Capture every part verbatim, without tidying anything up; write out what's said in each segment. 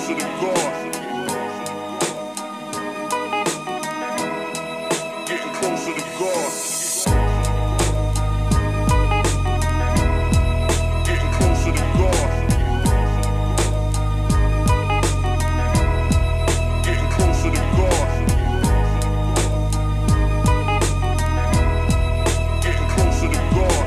closer to God. Getting closer to God. Getting closer to God. Getting closer to God. Getting closer to God.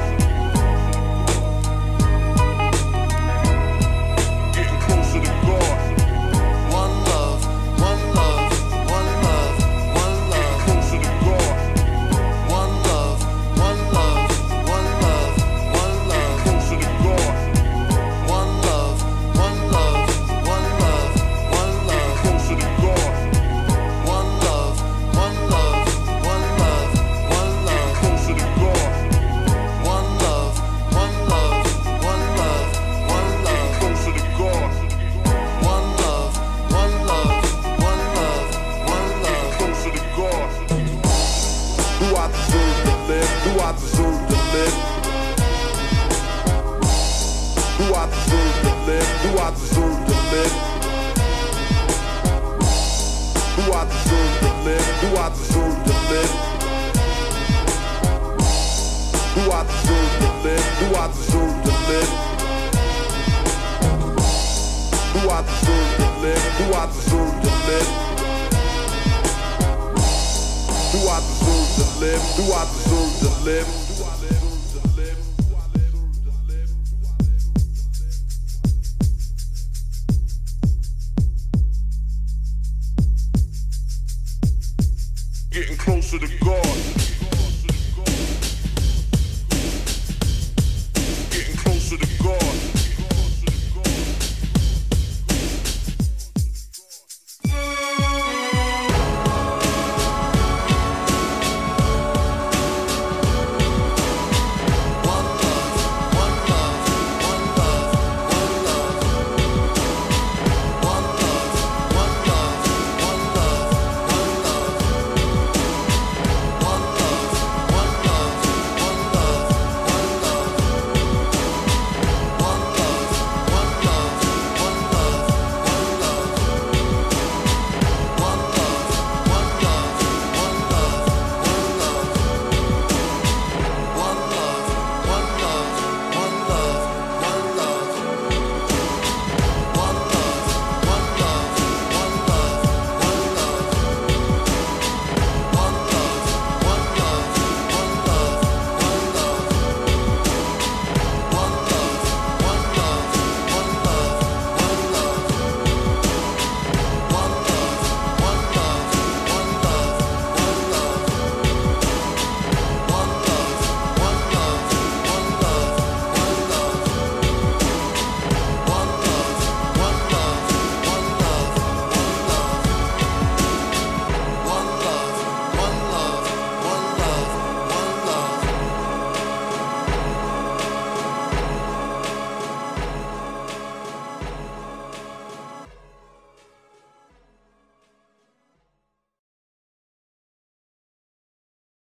Getting closer to God. One love, one love, one love, one love. Getting closer to God. One love, one love, one love, one love. Closer to God. One love, one love, one love, one love. Closer to God. One love, one love, one love, one love. Closer to God. One love, one love, one love, one love. Closer to God. One love, one love, one love, one love. Closer to God. Do I deserve to live? Do I deserve to live? Do I deserve to live? Do I deserve to live? Do I deserve to live? Do I deserve to live? Do I deserve to live? Do I deserve to live? Do I deserve to live? Do I deserve to live? Do I deserve to live? Do I deserve to live?